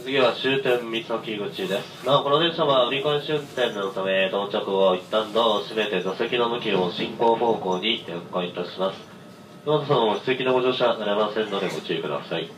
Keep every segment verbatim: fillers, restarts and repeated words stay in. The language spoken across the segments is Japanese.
次は終点三崎口です。なお、この電車は折り返し運転のため、到着後一旦ドアを閉めて座席の向きを進行方向に転換いたします。どなた様も指摘のご乗車なれませんのでご注意ください。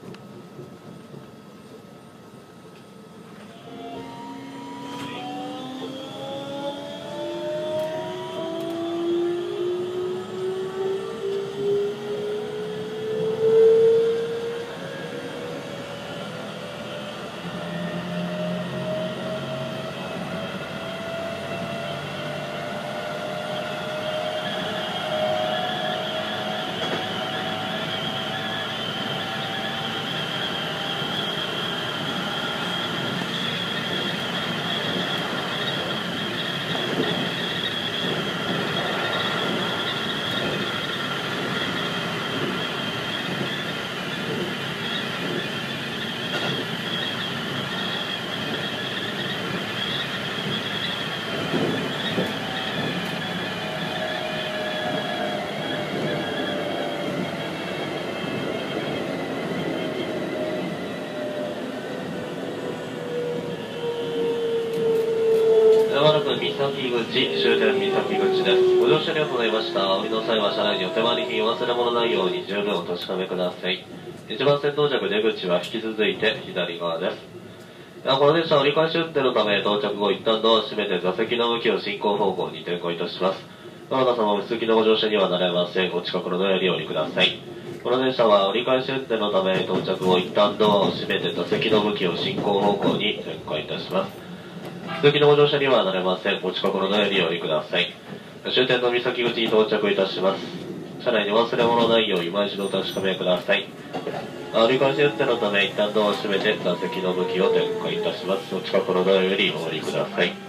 まもなく三崎口、終点三崎口です。ご乗車ありがとうございました。お降りの際は車内にお手回り品忘れ物ないように十分お確かめください。一番線到着出口は引き続いて左側です。ではこの電車は折り返し運転のため、到着後一旦ドアを閉めて座席の向きを進行方向に転向いたします。どなた様も不通のご乗車にはなれません。お近くのドアよりお降りください。この電車は折り返し運転のため、到着後一旦ドアを閉めて座席の向きを進行方向に転換いたします。不通のご乗車にはなれません。お近くのドアよりお降りください。終点の三崎口に到着いたします。車内に忘れ物ないよう今一度お確かめください。折り返し運転のため一旦ドアを閉めて座席の向きを転換いたします。お近くのドアよりお降りください。